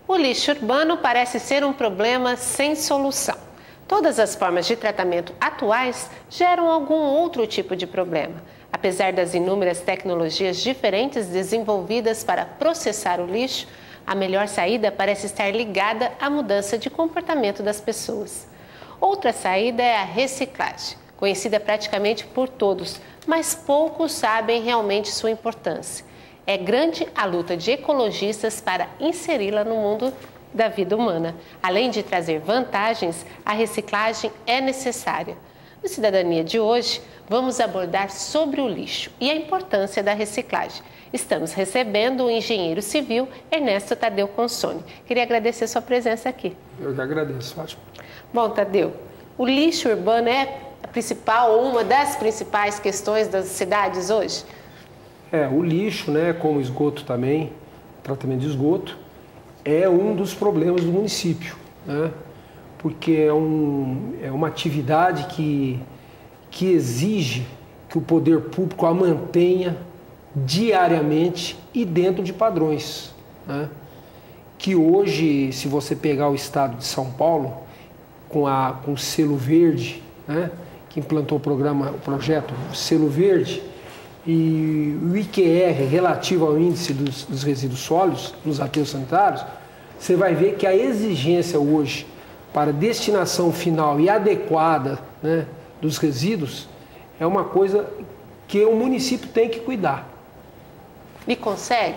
O lixo urbano parece ser um problema sem solução. Todas as formas de tratamento atuais geram algum outro tipo de problema. Apesar das inúmeras tecnologias diferentes desenvolvidas para processar o lixo, a melhor saída parece estar ligada à mudança de comportamento das pessoas. Outra saída é a reciclagem, conhecida praticamente por todos, mas poucos sabem realmente sua importância. É grande a luta de ecologistas para inseri-la no mundo da vida humana. Além de trazer vantagens, a reciclagem é necessária. No Cidadania de hoje, vamos abordar sobre o lixo e a importância da reciclagem. Estamos recebendo o engenheiro civil Ernesto Tadeu Consoni. Queria agradecer sua presença aqui. Eu que agradeço, Fátima. Bom, Tadeu, o lixo urbano é a principal ou uma das principais questões das cidades hoje? O lixo, né, como o esgoto também, tratamento de esgoto, é um dos problemas do município, né? Porque é uma atividade que exige que o poder público a mantenha diariamente e dentro de padrões, né? Que hoje, se você pegar o estado de São Paulo, com o selo verde, né, que implantou o projeto Selo Verde, e o IQR relativo ao índice dos resíduos sólidos nos aterros sanitários, você vai ver que a exigência hoje para destinação final e adequada, né, dos resíduos é uma coisa que o município tem que cuidar. E consegue?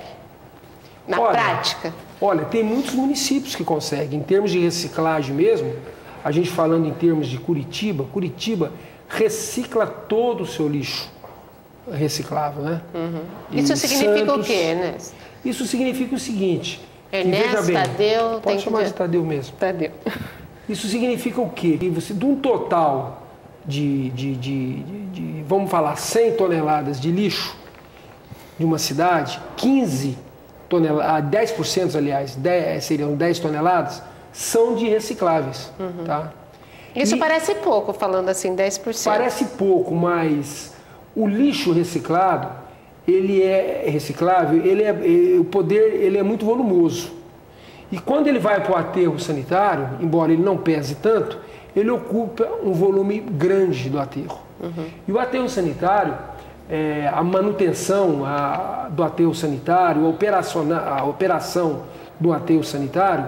Na prática? Olha, tem muitos municípios que conseguem. Em termos de reciclagem mesmo, a gente falando em termos de Curitiba recicla todo o seu lixo reciclável, né? Uhum. Isso significa Santos, o quê, né? Isso significa o seguinte... Ernesto, veja bem, Tadeu... Pode chamar de Tadeu mesmo. Tadeu. Isso significa o quê? Que você, de um total vamos falar, 100 toneladas de lixo de uma cidade, 15 toneladas, 10%, aliás, seriam 10 toneladas, são de recicláveis. Uhum. Tá? Isso parece pouco, falando assim, 10%. Parece pouco, mas o lixo reciclado, ele é reciclável, o poder ele é muito volumoso. E quando ele vai para o aterro sanitário, embora ele não pese tanto, ele ocupa um volume grande do aterro. Uhum. E o aterro sanitário, a manutenção do aterro sanitário, a operação do aterro sanitário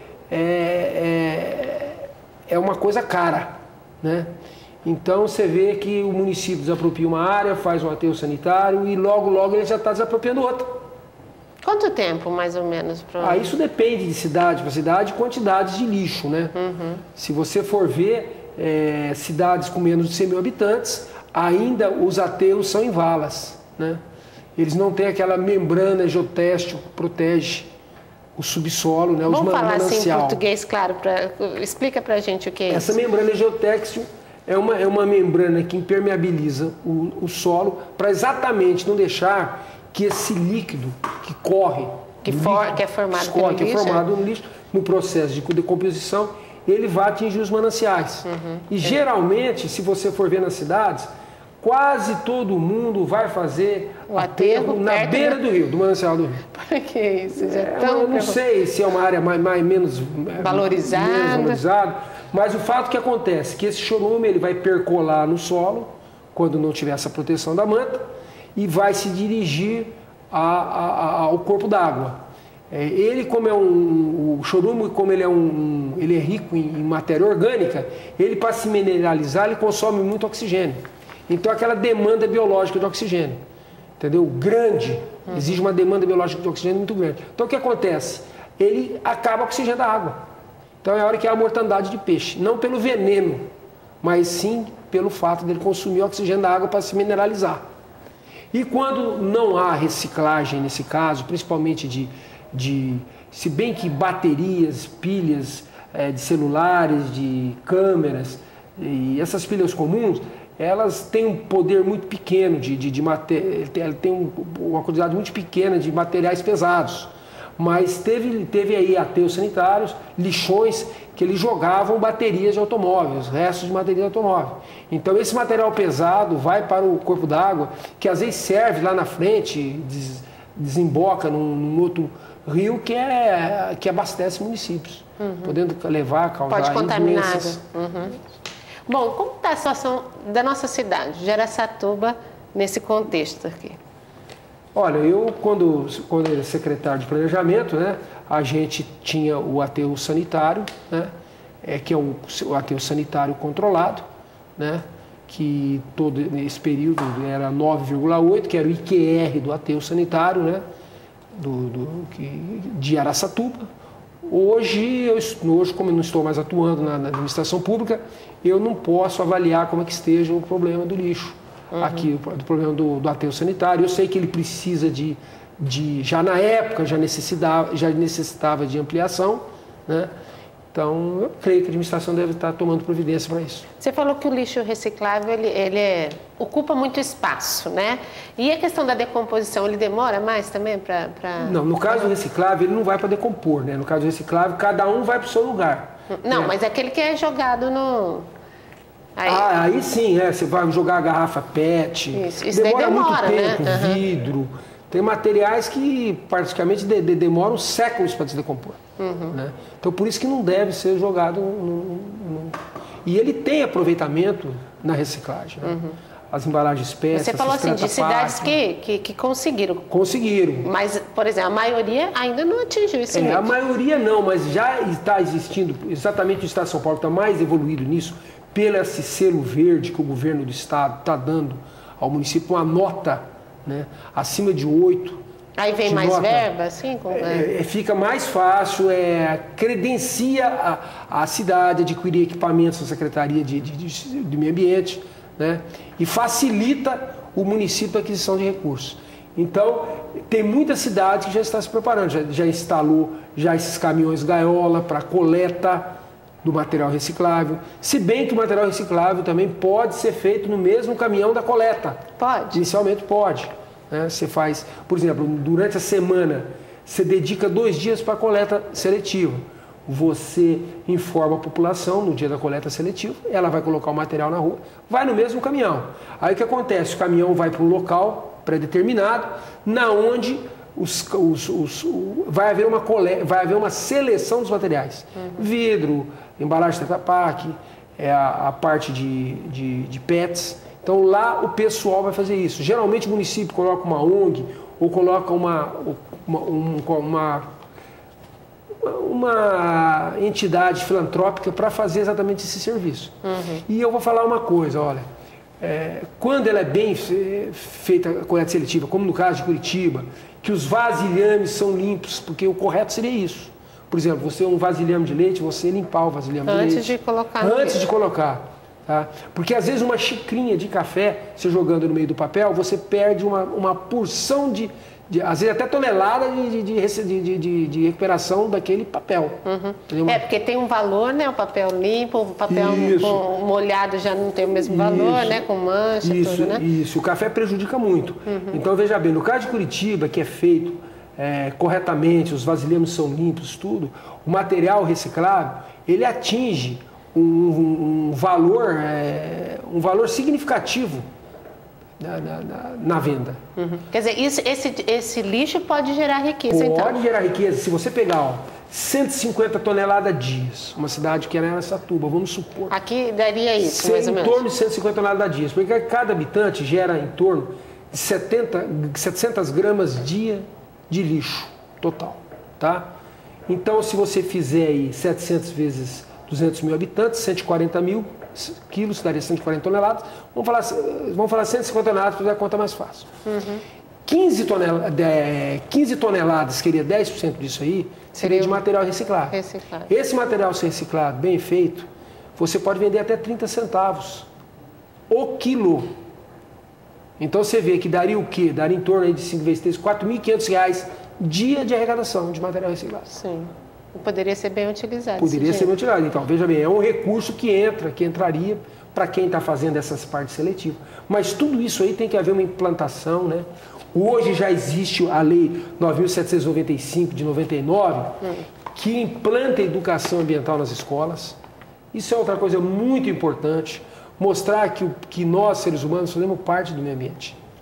é uma coisa cara, né? Então você vê que o município desapropria uma área, faz um aterro sanitário e logo ele já está desapropriando outra. Quanto tempo, mais ou menos? Isso depende de cidade para cidade, quantidades de lixo, né? Uhum. Se você for ver cidades com menos de 100 mil habitantes, ainda os aterros são em valas, né? Eles não têm aquela membrana geotextil que protege o subsolo, né? Vamos falar assim em português, claro. Explica pra gente o que é isso. Essa membrana geotextil é uma membrana que impermeabiliza o solo para exatamente não deixar que esse líquido que corre, que é formado no lixo, no processo de decomposição, ele vai atingir os mananciais. Uhum. E geralmente, se você for ver nas cidades, quase todo mundo vai fazer o aterro na beira do rio, do manancial do rio. Por que isso? Eu não sei se é uma área menos valorizada, mas o fato que acontece é que esse chorume ele vai percolar no solo, quando não tiver essa proteção da manta, e vai se dirigir ao corpo d'água. Ele, como o chorume, como ele é rico em matéria orgânica, ele, para se mineralizar, ele consome muito oxigênio. Então, aquela demanda biológica de oxigênio, entendeu? Grande, exige uma demanda biológica de oxigênio muito grande. Então, o que acontece? Ele acaba oxigenando a água. Então, é a hora que há a mortandade de peixe. Não pelo veneno, mas sim pelo fato dele consumir o oxigênio da água para se mineralizar. E quando não há reciclagem nesse caso, principalmente se bem que baterias, pilhas de celulares, de câmeras, e essas pilhas comuns, elas têm um poder muito pequeno ela tem uma quantidade muito pequena de materiais pesados. Mas teve aí aterros sanitários, lixões, que eles jogavam baterias de automóveis, restos de baterias de automóvel. Então esse material pesado vai para o corpo d'água, que às vezes serve lá na frente, desemboca num rio que abastece municípios, podendo causar Pode contaminar doenças. Bom, como está a situação da nossa cidade, de Araçatuba, nesse contexto aqui? Olha, eu quando era secretário de planejamento, né, a gente tinha o aterro sanitário, né, que é o aterro sanitário controlado, né, que todo esse período era 9,8, que era o IQR do aterro sanitário, né, de Araçatuba. Hoje, como eu não estou mais atuando na administração pública, eu não posso avaliar como é que esteja o problema do lixo, aqui, do problema do aterro sanitário. Eu sei que ele precisa já na época, já necessitava de ampliação, né? Então, eu creio que a administração deve estar tomando providência para isso. Você falou que o lixo reciclável, ele ocupa muito espaço, né? E a questão da decomposição, ele demora mais também para... Não, no caso do reciclável, ele não vai para decompor, né? No caso do reciclável, cada um vai para o seu lugar. Não, né? mas aquele que é jogado no... Aí sim, você vai jogar a garrafa PET, isso demora muito né? tempo, vidro. Tem materiais que praticamente demoram séculos para se decompor. Né? Então, por isso que não deve ser jogado E ele tem aproveitamento na reciclagem. Né? As embalagens PET. Você falou assim, de cidades que conseguiram. Conseguiram. Mas, por exemplo, a maioria ainda não atingiu esse nível. A maioria não, mas já está existindo, exatamente o Estado de São Paulo está mais evoluído nisso, pelo esse selo verde que o governo do Estado está dando ao município, uma nota, né, acima de 8. Aí vem mais nota, verba, assim? Fica mais fácil, credencia a cidade a adquirir equipamentos da Secretaria de Meio Ambiente, né, e facilita o município a aquisição de recursos. Então, tem muita cidade que já está se preparando, já instalou esses caminhões gaiola para coleta do material reciclável, se bem que o material reciclável também pode ser feito no mesmo caminhão da coleta. Pode? Inicialmente pode. Né? Você faz, por exemplo, durante a semana, você dedica 2 dias para a coleta seletiva. Você informa a população no dia da coleta seletiva, ela vai colocar o material na rua, vai no mesmo caminhão. Aí o que acontece? O caminhão vai para um local pré-determinado, na onde vai haver uma seleção dos materiais. Vidro, embalagem Tetra Pak, a parte de PETs. Então lá o pessoal vai fazer isso. Geralmente o município coloca uma ONG ou coloca uma entidade filantrópica para fazer exatamente esse serviço. E eu vou falar uma coisa, olha, quando ela é bem feita a coleta seletiva, como no caso de Curitiba, que os vasilhames são limpos, porque o correto seria isso. Por exemplo, você um vasilhame de leite, você limpar o vasilhame de leite. Antes de colocar. Antes de colocar. Tá? Porque às vezes uma xicrinha de café, você jogando no meio do papel, você perde uma porção às vezes até tonelada de recuperação daquele papel. Porque tem um valor, né? O papel limpo, o papel molhado já não tem o mesmo valor, né? Com mancha, tudo, né? Isso, o café prejudica muito. Então, veja bem, no caso de Curitiba, que é feito corretamente, os vasilhames são limpos, tudo, o material reciclável, ele atinge um valor significativo na venda. Quer dizer, esse lixo pode gerar riqueza, então? Pode gerar riqueza. Se você pegar 150 toneladas dias, uma cidade que era Araçatuba, vamos supor. Aqui daria isso, mais ou menos? Em torno de 150 toneladas dias, porque cada habitante gera em torno de 700 gramas dia de lixo total. Tá? Então, se você fizer aí 700 vezes 200 mil habitantes, 140 mil quilos, daria 140 toneladas. Vamos falar 150 toneladas para fazer a conta mais fácil. 15 toneladas, queria 10% disso aí, seria de material reciclado. Esse material reciclado, bem feito, você pode vender até 30 centavos o quilo. Então você vê que daria o quê? Daria em torno aí de 5 vezes 3, R$ 4.500 dia de arrecadação de material reciclado. Sim. Poderia ser bem utilizado. Poderia ser bem utilizado. Então, veja bem, é um recurso que entraria para quem está fazendo essas partes seletivas. Mas tudo isso aí tem que haver uma implantação, né? Hoje já existe a Lei 9.795 de 99, que implanta a educação ambiental nas escolas. Isso é outra coisa muito importante, mostrar que nós, seres humanos, fazemos parte do meio ambiente.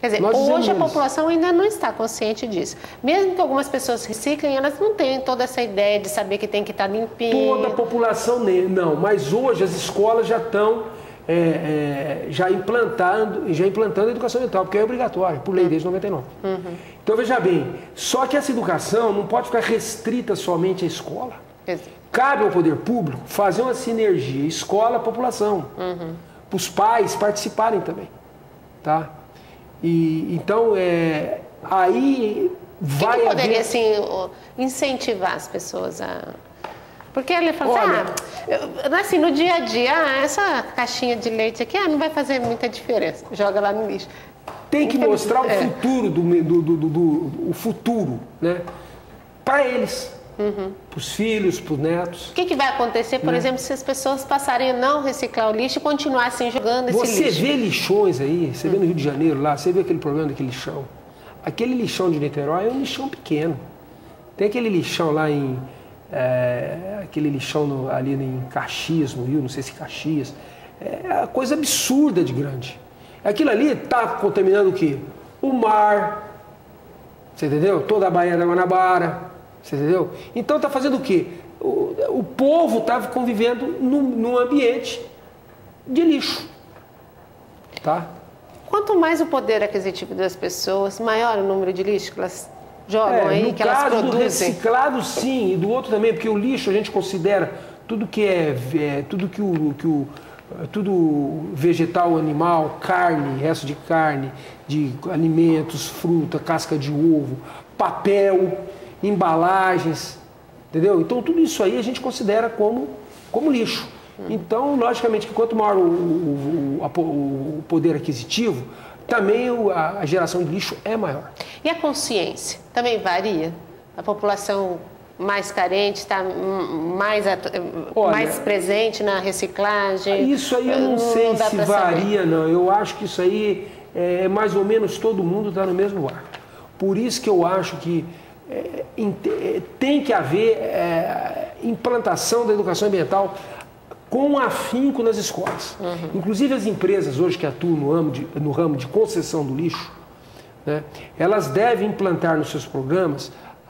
Quer dizer, hoje a população ainda não está consciente disso. Mesmo que algumas pessoas reciclem, elas não têm toda essa ideia de saber que tem que estar limpinho. Toda a população não, mas hoje as escolas já estão já implantando a educação ambiental, porque é obrigatório, por lei desde 99. Então veja bem, só que essa educação não pode ficar restrita somente à escola. Cabe ao poder público fazer uma sinergia escola-população, para os pais participarem também, tá? E então aí vai que poderia assim incentivar as pessoas a... Porque ele fala assim, no dia a dia, essa caixinha de leite aqui não vai fazer muita diferença, joga lá no lixo. Tem que mostrar o futuro o futuro, né? Para eles, para os filhos, para os netos. O que vai acontecer, por exemplo, se as pessoas passarem a não reciclar o lixo e continuassem jogando esse lixo? Você vê lixões aí, você vê no Rio de Janeiro lá, você vê aquele problema daquele lixão. Aquele lixão de Niterói é um lixão pequeno. Tem aquele lixão lá aquele lixão ali em Caxias, no Rio, não sei se Caxias. É uma coisa absurda de grande. Aquilo ali está contaminando o quê? O mar, você entendeu? Toda a Baía da Guanabara, você entendeu? Então está fazendo o quê? O povo está convivendo num ambiente de lixo, tá? Quanto mais o poder aquisitivo das pessoas, maior o número de lixo que elas jogam aí, que elas produzem. No caso do reciclado, sim, e do outro também, porque o lixo a gente considera tudo que tudo vegetal, animal, carne, resto de carne, de alimentos, fruta, casca de ovo, papel, embalagens, entendeu? Então tudo isso aí a gente considera como lixo. Então, logicamente, que quanto maior o poder aquisitivo, também a geração de lixo é maior. E a consciência também varia? A população mais carente está mais presente na reciclagem? Isso aí eu não sei se varia, não. Eu acho que isso aí mais ou menos todo mundo está no mesmo barco. Por isso que eu acho que tem que haver implantação da educação ambiental com afinco nas escolas. Inclusive as empresas hoje que atuam no ramo de concessão do lixo, né, elas devem implantar nos seus programas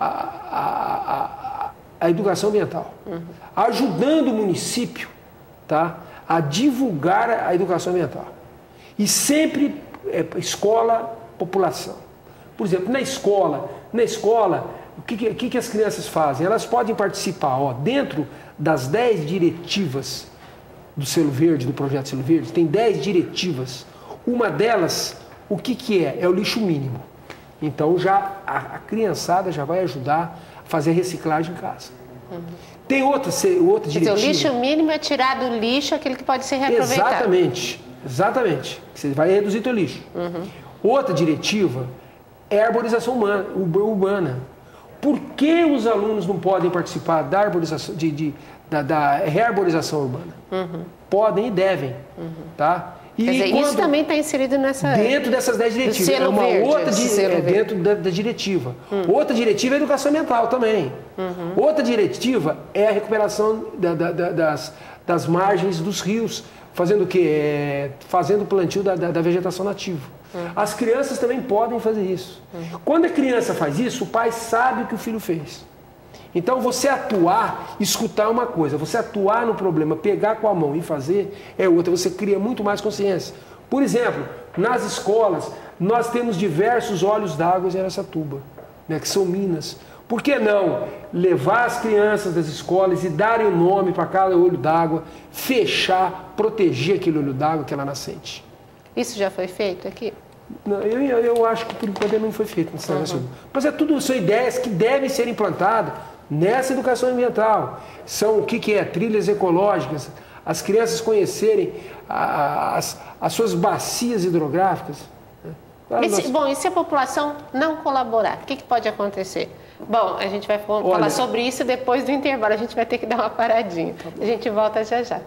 a educação ambiental, ajudando o município, tá, a divulgar a educação ambiental. E sempre escola, população. Por exemplo, na escola, o que as crianças fazem? Elas podem participar, dentro das 10 diretivas do Selo Verde, do Projeto Selo Verde, tem 10 diretivas. Uma delas, o que é? É o lixo mínimo. Então já a criançada já vai ajudar a fazer reciclagem em casa. Tem outra diretiva. O lixo mínimo é tirar do lixo aquele que pode ser reaproveitado. Exatamente. Você vai reduzir teu lixo. Outra diretiva é a arborização urbana. Por que os alunos não podem participar da arborização, da rearborização urbana? Podem e devem. Tá? E quer dizer, isso também está inserido dentro dessas 10 diretivas. É uma outra dentro da diretiva. Outra diretiva é a educação ambiental também. Outra diretiva é a recuperação das margens dos rios. Fazendo o quê? Fazendo o plantio da vegetação nativa. As crianças também podem fazer isso. Quando a criança faz isso, o pai sabe o que o filho fez. Então você atuar, escutar uma coisa, você atuar no problema, pegar com a mão e fazer é outra, você cria muito mais consciência. Por exemplo, nas escolas, nós temos diversos olhos d'água em Araçatuba, né, que são minas. Por que não levar as crianças das escolas e darem um nome para cada olho d'água, fechar, proteger aquele olho d'água, aquela nascente? Isso já foi feito aqui? Não, eu acho que por enquanto não foi feito. Mas são ideias que devem ser implantadas nessa educação ambiental. São o que é? Trilhas ecológicas, as crianças conhecerem as suas bacias hidrográficas. E se a população não colaborar, o que pode acontecer? Bom, a gente vai falar sobre isso depois do intervalo, a gente vai ter que dar uma paradinha. A gente volta já já.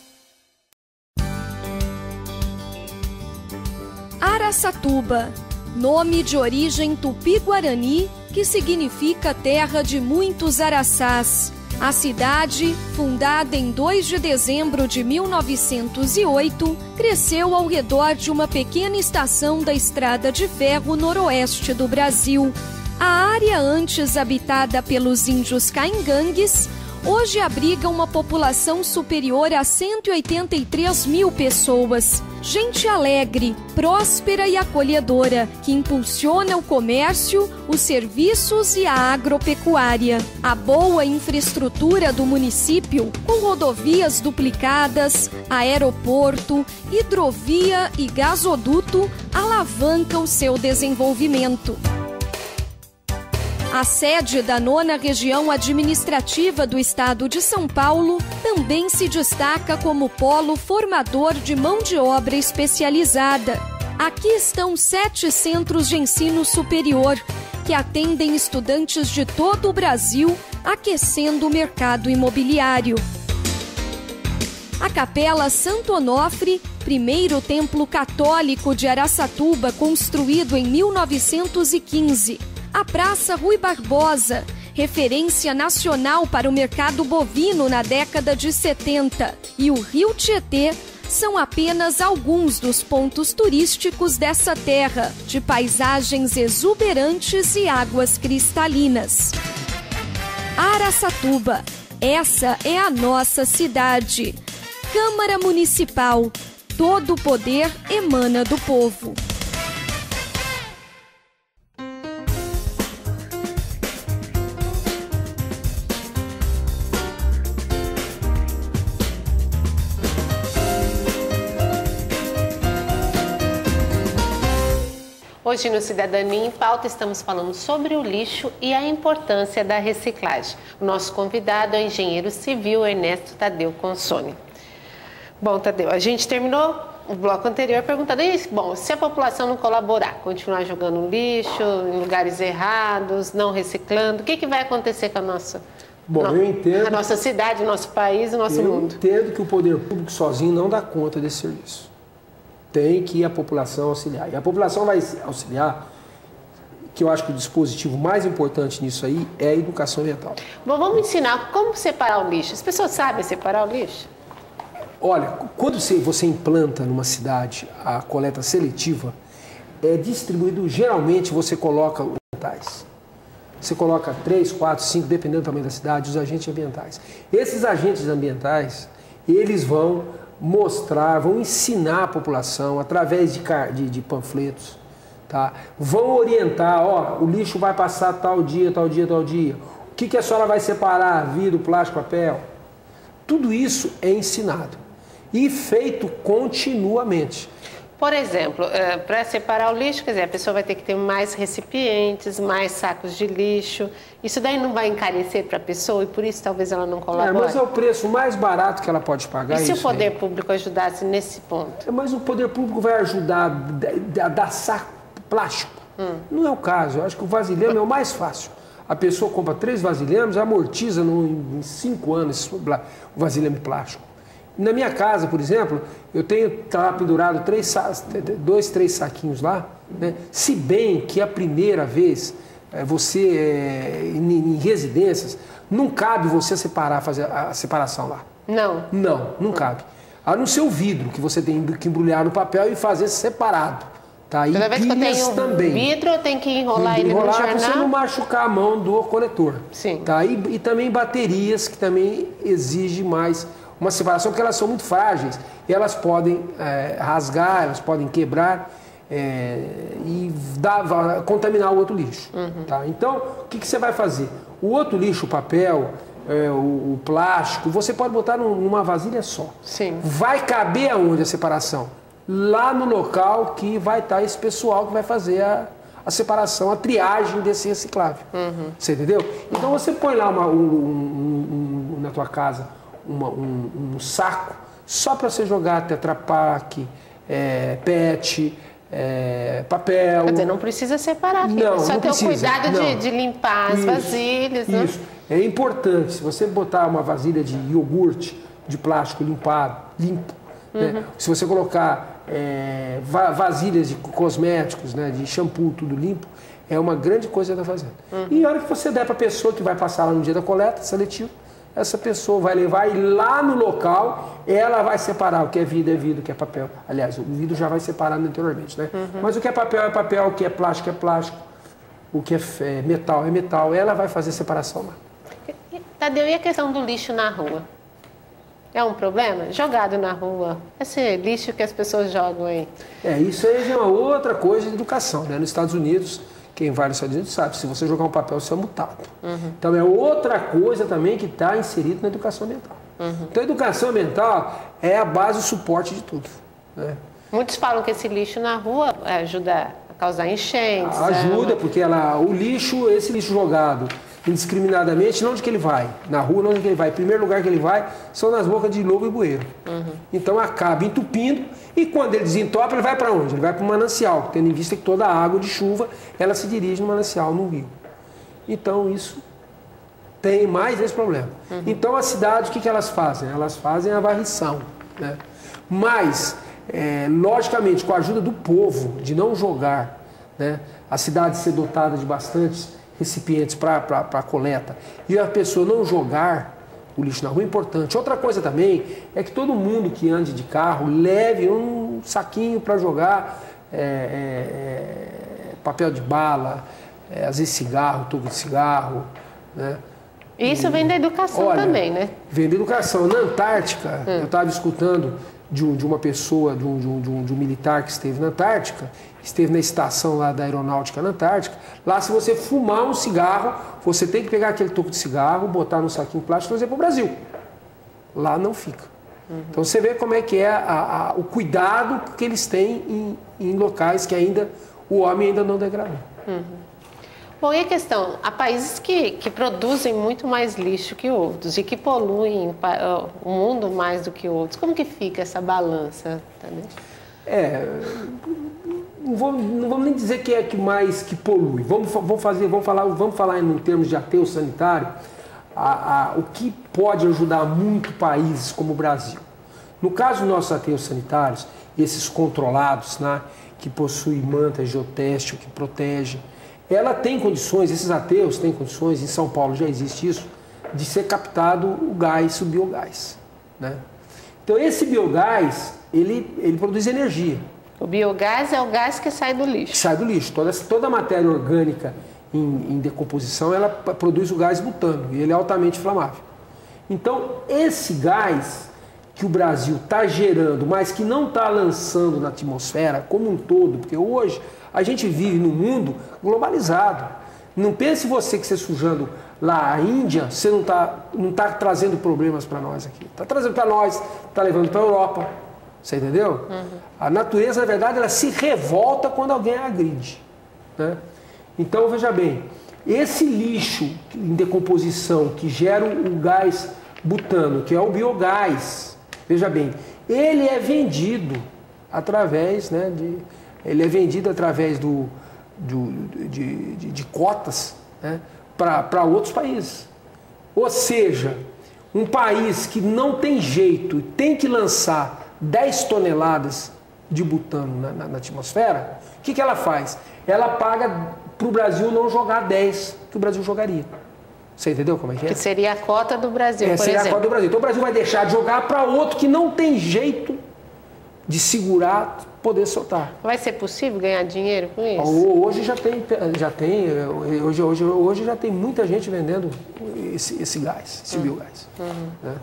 Araçatuba, nome de origem tupi-guarani que significa terra de muitos araçás. A cidade, fundada em 2 de dezembro de 1908, cresceu ao redor de uma pequena estação da Estrada de Ferro noroeste do Brasil. A área antes habitada pelos índios caingangues, hoje abriga uma população superior a 183 mil pessoas. Gente alegre, próspera e acolhedora, que impulsiona o comércio, os serviços e a agropecuária. A boa infraestrutura do município, com rodovias duplicadas, aeroporto, hidrovia e gasoduto, alavanca o seu desenvolvimento. A sede da 9ª Região Administrativa do Estado de São Paulo também se destaca como polo formador de mão de obra especializada. Aqui estão 7 centros de ensino superior, que atendem estudantes de todo o Brasil, aquecendo o mercado imobiliário. A Capela Santo Onofre, primeiro templo católico de Araçatuba, construído em 1915. A Praça Rui Barbosa, referência nacional para o mercado bovino na década de 70, e o Rio Tietê são apenas alguns dos pontos turísticos dessa terra, de paisagens exuberantes e águas cristalinas. Araçatuba, essa é a nossa cidade. Câmara Municipal, todo o poder emana do povo. Hoje no Cidadania em Pauta estamos falando sobre o lixo e a importância da reciclagem. O nosso convidado é o engenheiro civil Ernesto Tadeu Consoni. Bom, Tadeu, a gente terminou o bloco anterior perguntando, bom, se a população não colaborar, continuar jogando lixo em lugares errados, não reciclando, o que vai acontecer com a nossa, eu entendo, a nossa cidade, o nosso país, o nosso mundo? Eu entendo que o poder público sozinho não dá conta desse serviço. Tem que a população auxiliar. E a população vai auxiliar, que eu acho que o dispositivo mais importante nisso aí é a educação ambiental. Bom, vamos ensinar como separar o lixo. As pessoas sabem separar o lixo? Olha, quando você implanta numa cidade a coleta seletiva, é distribuído, geralmente você coloca os ambientais. Você coloca 3, 4, 5, dependendo do tamanho da cidade, os agentes ambientais. Esses agentes ambientais, eles vão mostrar, vão ensinar a população através de panfletos, tá? Vão orientar, o lixo vai passar tal dia, tal dia, tal dia. O que a senhora vai separar? Vidro, plástico, papel? Tudo isso é ensinado e feito continuamente. Por exemplo, para separar o lixo, quer dizer, a pessoa vai ter que ter mais recipientes, mais sacos de lixo. Isso daí não vai encarecer para a pessoa e por isso talvez ela não colabore? Mas é o preço mais barato que ela pode pagar. E se o poder público ajudasse nesse ponto? Mas o poder público vai ajudar a dar saco plástico. Não é o caso. Eu acho que o vasilhame é o mais fácil. A pessoa compra 3 vasilhames, amortiza em 5 anos o vasilhame plástico. Na minha casa, por exemplo, eu tenho lá pendurado 2, 3 saquinhos lá, né? Se bem que a primeira vez, em residências, não cabe você fazer a separação lá. Não? Não cabe. A não ser o vidro, que você tem que embrulhar no papel e fazer separado. Tá? Toda vez que eu tenho vidro, eu tenho que enrolar ele no jornal? Para você não machucar a mão do coletor. Sim. Tá? E também baterias, que também exigem mais uma separação, porque elas são muito frágeis e elas podem rasgar, elas podem quebrar e contaminar o outro lixo. Tá? Então, o que você vai fazer? O outro lixo, o papel, o plástico, você pode botar numa vasilha só. Sim. Vai caber aonde a separação? Lá no local que vai estar esse pessoal que vai fazer a separação, a triagem desse reciclável. Você entendeu? Então você põe lá na tua casa um saco só para você jogar Tetra Pak, PET, papel. Quer dizer, não precisa separar. Não, só não ter precisa. o cuidado de limpar as vasilhas. Isso. Né? É importante. Se você botar uma vasilha de iogurte de plástico limpo, Né? Se você colocar vasilhas de cosméticos, né, de shampoo, tudo limpo, é uma grande coisa da fazenda. E a hora que você der para a pessoa que vai passar lá no dia da coleta seletivo, essa pessoa vai levar e lá no local ela vai separar o que é vidro, o que é papel. Aliás, o vidro já vai separado anteriormente, né? Mas o que é papel, o que é plástico, o que é metal. Ela vai fazer separação lá. Tadeu, e a questão do lixo na rua? É um problema? Jogado na rua. Esse lixo que as pessoas jogam aí. Isso aí é uma outra coisa de educação, né? Nos Estados Unidos, quem vai nos Estados Unidos sabe, se você jogar um papel, você é multado. Então é outra coisa também que está inserido na educação ambiental. Então a educação ambiental é a base, o suporte de tudo. Né? Muitos falam que esse lixo na rua ajuda a causar enchentes. Ajuda, porque esse lixo jogado indiscriminadamente, onde que ele vai? Na rua, onde que ele vai? O primeiro lugar que ele vai são nas bocas de lobo e bueiro. Então acaba entupindo e quando ele desentope, ele vai para onde? Ele vai para o manancial, tendo em vista que toda a água de chuva, ela se dirige no manancial, no rio. Então isso tem mais esse problema. Então as cidades, o que elas fazem? Elas fazem a varrição. Né? Mas, logicamente, com a ajuda do povo, de não jogar, né? A cidade ser dotada de bastantes recipientes para coleta e a pessoa não jogar o lixo na rua é importante. Outra coisa também é que todo mundo que ande de carro leve um saquinho para jogar papel de bala, às vezes cigarro, tubo de cigarro. Né? Isso vem da educação também, né? Vem da educação. Na Antártica, eu estava escutando de uma pessoa, de um militar que esteve na Antártica, esteve na estação lá da aeronáutica na Antártica. Lá, se você fumar um cigarro, você tem que pegar aquele toco de cigarro, botar num saquinho plástico e trazer para o Brasil. Lá não fica. Então você vê como é que é o cuidado que eles têm em locais que ainda o homem ainda não degradou. Bom, e a questão? Há países que produzem muito mais lixo que outros e que poluem o mundo mais do que outros. Como que fica essa balança? Não vamos nem dizer que é que mais que polui. Vamos falar em termos de aterro sanitário, o que pode ajudar muito países como o Brasil. No caso dos nossos aterros sanitários, esses controlados, né, que possuem manta geotextil, que protege, ela tem condições, esses aterros têm condições, em São Paulo já existe isso, de ser captado o biogás. Né? Então esse biogás, ele produz energia. O biogás é o gás que sai do lixo. Sai do lixo. Toda a matéria orgânica em decomposição, ela produz o gás butano e ele é altamente inflamável. Então, esse gás que o Brasil está gerando, mas que não está lançando na atmosfera como um todo, porque hoje a gente vive num mundo globalizado. Não pense você que você sujando lá a Índia, você não tá trazendo problemas para nós aqui. Está trazendo para nós, está levando para a Europa. Você entendeu? A natureza, na verdade, ela se revolta quando alguém a agride. Né? Então, veja bem, esse lixo em decomposição que gera o gás butano, que é o biogás, veja bem, ele é vendido através, né, de cotas, né, para outros países. Ou seja, um país que não tem jeito e tem que lançar 10 toneladas de butano na atmosfera, o que ela faz? Ela paga para o Brasil não jogar 10 que o Brasil jogaria. Você entendeu como é que é? Que seria a cota do Brasil, por seria exemplo. A cota do Brasil. Então o Brasil vai deixar de jogar para outro que não tem jeito de segurar, poder soltar. Vai ser possível ganhar dinheiro com isso? Hoje hoje já tem muita gente vendendo esse gás, esse biogás. Né?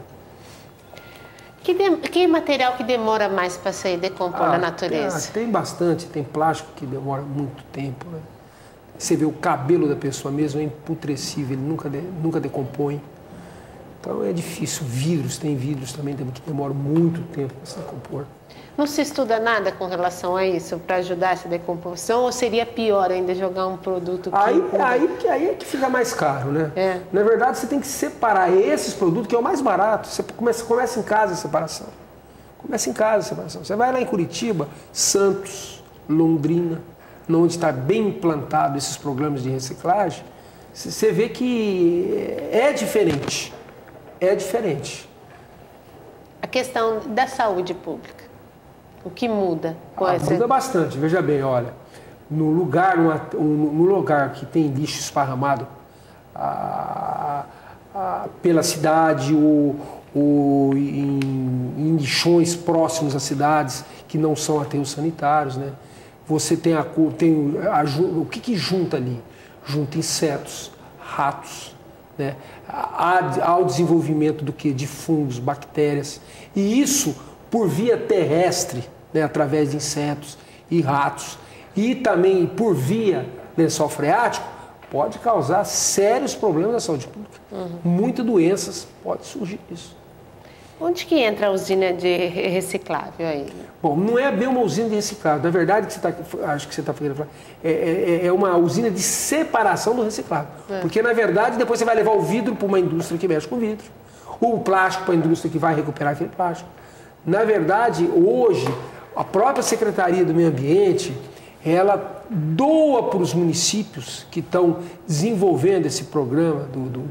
Que material que demora mais para sair decompor na natureza? Tem bastante, tem plástico que demora muito tempo. Né? Você vê o cabelo da pessoa mesmo, é imputrescível, ele nunca decompõe. Então é difícil. Tem vidros também que demoram muito tempo para se decompor. Não se estuda nada com relação a isso para ajudar essa decomposição ou seria pior ainda jogar um produto que... Aí é que fica mais caro, né? Na verdade, você tem que separar esses produtos, que é o mais barato. Você começa em casa a separação. Você vai lá em Curitiba, Santos, Londrina, onde está bem implantado esses programas de reciclagem, você vê que é diferente. A questão da saúde pública, o que muda? Muda bastante, veja bem, olha, no lugar que tem lixo esparramado pela cidade ou em lixões próximos às cidades que não são aterros sanitários, né? Você tem o que junta ali? Junta insetos, ratos, né? Há o desenvolvimento do que? De fungos, bactérias. E isso por via terrestre, né? Através de insetos e ratos. E também por via lençol freático, pode causar sérios problemas na saúde pública. Muitas doenças podem surgir disso. Onde que entra a usina de reciclável aí? Bom, não é bem uma usina de reciclável. Na verdade, acho que você está querendo falar, é uma usina de separação do reciclável. Porque, na verdade, depois você vai levar o vidro para uma indústria que mexe com vidro, ou o plástico para a indústria que vai recuperar aquele plástico. Na verdade, hoje, a própria Secretaria do Meio Ambiente, ela doa para os municípios que estão desenvolvendo esse programa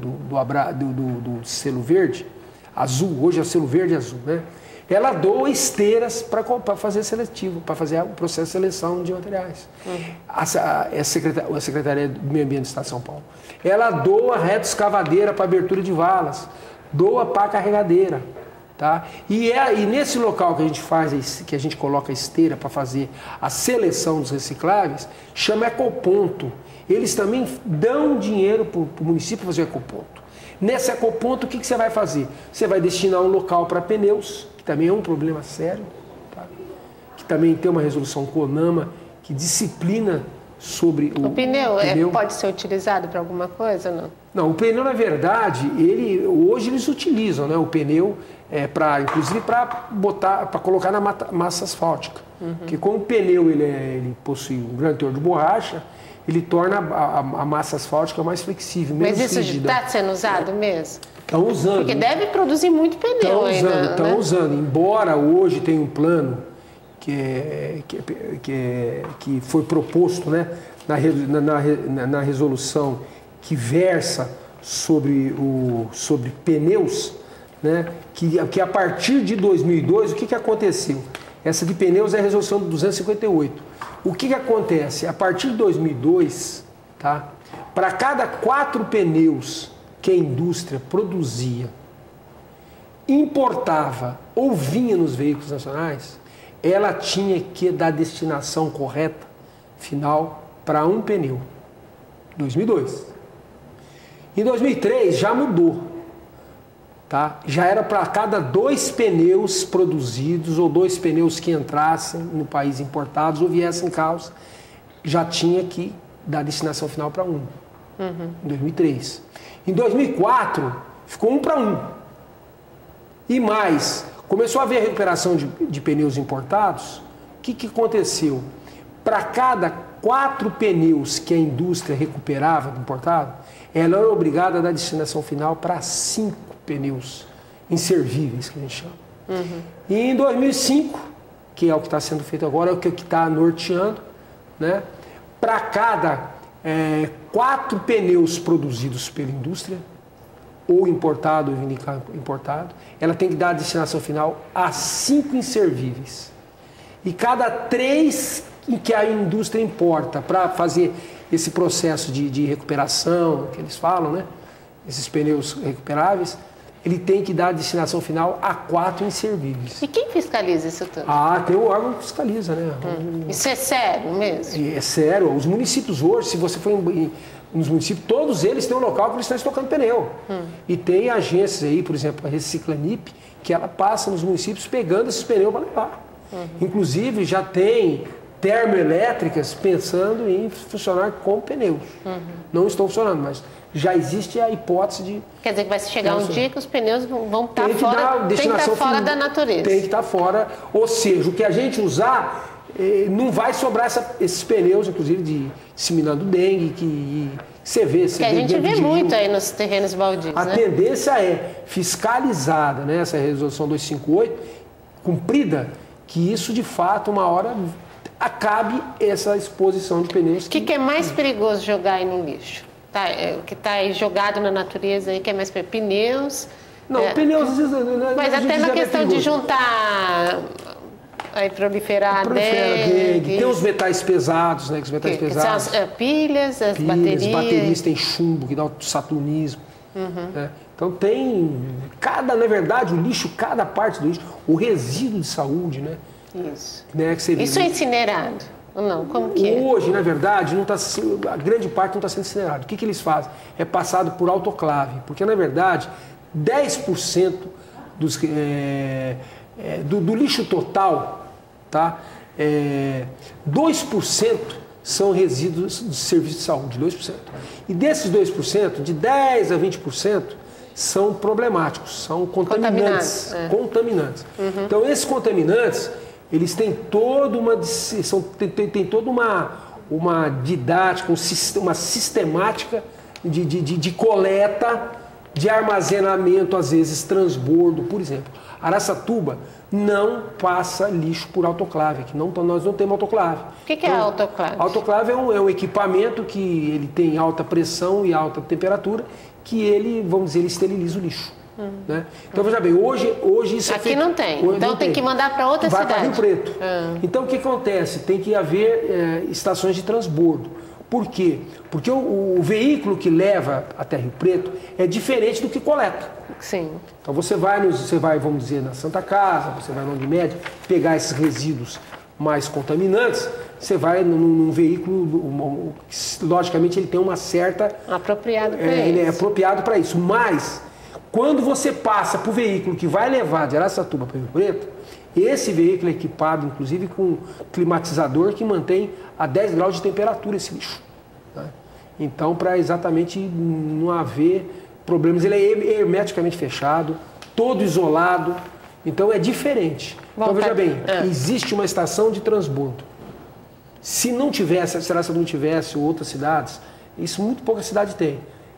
do selo verde, azul, hoje é o selo verde e azul, né? Ela doa esteiras para fazer seletivo, para fazer o processo de seleção de materiais. A Secretaria do Meio Ambiente do Estado de São Paulo. Ela doa reto escavadeira para abertura de valas, doa pá carregadeira. Tá? E nesse local que a gente faz, que a gente coloca a esteira para fazer a seleção dos recicláveis, chama ecoponto. Eles também dão dinheiro para o município para fazer o ecoponto. Nesse ecoponto, o que você vai fazer? Você vai destinar um local para pneus, que também é um problema sério, tá? Que também tem uma resolução CONAMA que disciplina sobre o pneu. Pode ser utilizado para alguma coisa ou não? Não, o pneu, na verdade, hoje eles utilizam, né, o pneu inclusive para colocar na massa asfáltica. Porque como o pneu ele possui um grande teor de borracha, ele torna a massa asfáltica mais flexível, menos rígida. Mas isso está sendo usado mesmo? Estão usando. Porque deve produzir muito pneu ainda. Estão usando. Embora hoje tenha um plano que foi proposto, né, na resolução que versa sobre pneus, né, que a partir de 2002, o que aconteceu? Essa de pneus é a resolução do 258. O que acontece? A partir de 2002, tá, para cada 4 pneus que a indústria produzia, importava ou vinha nos veículos nacionais, ela tinha que dar a destinação correta, final, para um pneu. 2002. Em 2003 já mudou. Tá? Já era para cada 2 pneus produzidos ou 2 pneus que entrassem no país importados ou viessem em carros, já tinha que dar destinação final para um. Em 2003. Em 2004, ficou 1 para 1. E mais, começou a haver recuperação de pneus importados. O que aconteceu? Para cada 4 pneus que a indústria recuperava do importado, ela era obrigada a dar destinação final para 5 pneus inservíveis, que a gente chama. E em 2005, que é o que está sendo feito agora, é o que está norteando, né? Para cada 4 pneus produzidos pela indústria, ou importado ou importado, ela tem que dar a destinação final a 5 inservíveis. E cada 3 que a indústria importa para fazer esse processo de recuperação, que eles falam, né? Esses pneus recuperáveis, ele tem que dar a destinação final a 4 inservíveis. E quem fiscaliza isso tudo? Tem o órgão que fiscaliza, né? Isso é sério mesmo? É sério. Os municípios hoje, se você for nos municípios, todos eles têm um local que eles estão estocando pneu. E tem agências aí, por exemplo, a Reciclanip, que ela passa nos municípios pegando esses pneus para levar. Inclusive, já tem termoelétricas pensando em funcionar com pneus. Não estão funcionando, mas já existe a hipótese de... Quer dizer que vai chegar um dia que os pneus vão estar fora, tem que estar fora da natureza. Tem que estar fora, ou seja, o que a gente usar, não vai sobrar esses pneus, inclusive, disseminando dengue, que você vê... Que a gente vê muito aí nos terrenos baldios, A tendência é fiscalizada, né, essa resolução 258, cumprida, que isso, de fato, uma hora acabe essa exposição de pneus. O que é mais perigoso jogar aí no lixo? O que está aí jogado na natureza, aí, que é mais pneus Não, pneus às vezes... Mas até na questão de juntar... Aí proliferar dengue. Tem os metais pesados, né? Os metais pesados. São as pilhas, as baterias. Baterias tem chumbo, que dá o saturnismo. Né? Então na verdade, o lixo, cada parte do lixo, o resíduo de saúde, né? Isso. Né, que Isso é incinerado? Ou não? Como que é? Hoje, na verdade, a grande parte não está sendo incinerado. O que eles fazem? É passado por autoclave, porque, na verdade, 10% do lixo total, tá? 2% são resíduos de serviço de saúde, 2%. E desses 2%, de 10% a 20%, são problemáticos, são contaminantes. Contaminantes. Então, esses contaminantes, eles têm toda uma didática, uma sistemática de coleta, de armazenamento, às vezes transbordo, por exemplo. Araçatuba não passa lixo por autoclave, nós não temos autoclave. O que é autoclave? Autoclave é um equipamento que ele tem alta pressão e alta temperatura, que ele, vamos dizer, ele esteriliza o lixo. Né? Então, veja bem, hoje isso aqui não tem, então tem que mandar para outra cidade. Vai para Rio Preto. Então, o que acontece? Tem que haver estações de transbordo. Por quê? Porque o veículo que leva até Rio Preto é diferente do que coleta. Sim. Então, você vai, vamos dizer, na Santa Casa, você vai na Unimed, pegar esses resíduos mais contaminantes, você vai num veículo, logicamente ele tem uma certa... Apropriado para isso. Ele é apropriado para isso, mas... Quando você passa para o veículo que vai levar de Araçatuba para Rio Preto, esse veículo é equipado, inclusive, com climatizador que mantém a 10 graus de temperatura esse lixo. Né? Então, para exatamente não haver problemas, ele é hermeticamente fechado, todo isolado, então é diferente. Então, veja bem, existe uma estação de transbordo. Se não tivesse, se Araçatuba não tivesse outras cidades, isso muito pouca cidade tem.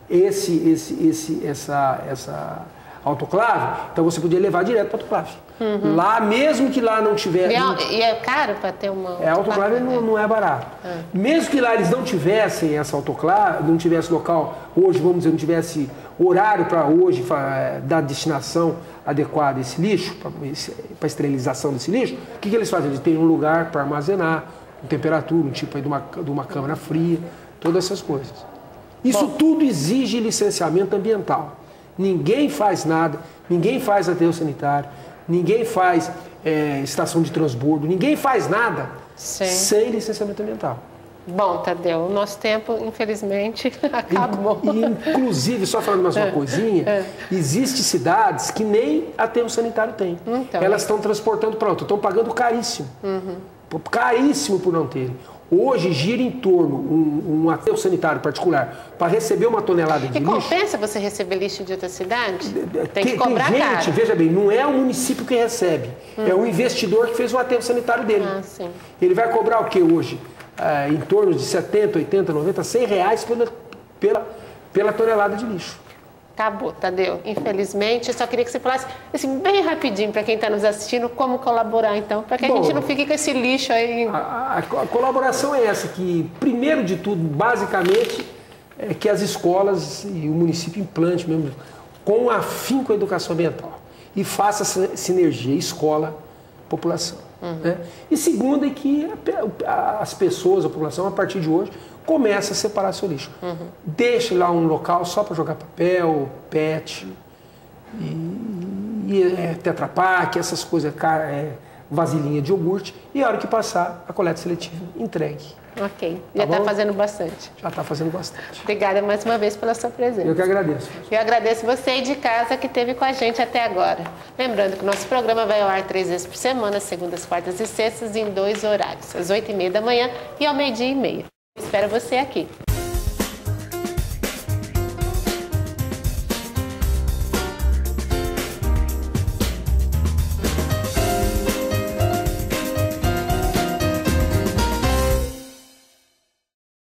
Essa autoclave, então você podia levar direto para a autoclave. Lá, mesmo que lá não tivesse... E é caro para ter uma autoclave? A autoclave não é barato. Mesmo que lá eles não tivessem essa autoclave, não tivesse local, hoje, vamos dizer, não tivesse horário para hoje dar destinação adequada a esse lixo, para esterilização desse lixo, o que eles fazem? Eles têm um lugar para armazenar, com temperatura, um tipo aí de uma câmara fria, todas essas coisas. Isso tudo exige licenciamento ambiental. Ninguém faz nada, ninguém faz aterro sanitário, ninguém faz estação de transbordo, ninguém faz nada sem licenciamento ambiental. Bom, Tadeu, o nosso tempo, infelizmente, acabou. Inclusive, só falando mais uma coisinha, existem cidades que nem aterro sanitário tem. Então, elas estão transportando para outra, estão pagando caríssimo. Caríssimo por não terem. Hoje gira em torno um aterro sanitário particular para receber uma tonelada de lixo. E compensa você receber lixo de outra cidade? Tem que cobrar caro. Veja bem, não é o município que recebe, é o investidor que fez o aterro sanitário dele. Sim. Ele vai cobrar o que hoje? Em torno de 70, 80, 90, 100 reais pela tonelada de lixo. Acabou, Tadeu. Infelizmente, eu só queria que você falasse assim, bem rapidinho para quem está nos assistindo, como colaborar então, para que a gente não fique com esse lixo aí. A colaboração é essa, que primeiro de tudo, basicamente, é que as escolas e o município implante mesmo com afinco a educação ambiental e faça essa sinergia escola-população. Né? E segundo é que as pessoas, a população, a partir de hoje, começa a separar seu lixo. Deixe lá um local só para jogar papel, PET, Tetra Pak, essas coisas, vasilhinha de iogurte, e a hora que passar, a coleta seletiva entregue. Ok, já está fazendo bastante. Já está fazendo bastante. Obrigada mais uma vez pela sua presença. Eu que agradeço. Eu agradeço você aí de casa que esteve com a gente até agora. Lembrando que o nosso programa vai ao ar 3 vezes por semana, segundas, quartas e sextas, em 2 horários, às 8h30 da manhã e ao 12h30. Espero você aqui.